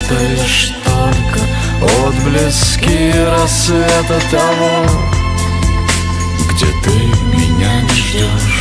это лишь только отблески рассвета того, где ты меня не ждешь.